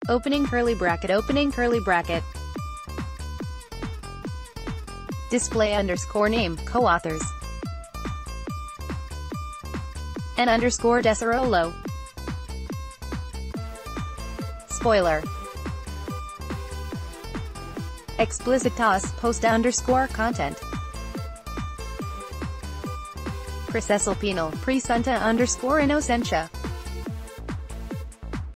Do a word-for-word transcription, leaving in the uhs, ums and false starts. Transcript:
opening curly bracket, opening curly bracket. Display underscore name, co-authors. And underscore Deserolo. Spoiler. Explicitas post underscore content. Procesal penal, presunta underscore innocentia.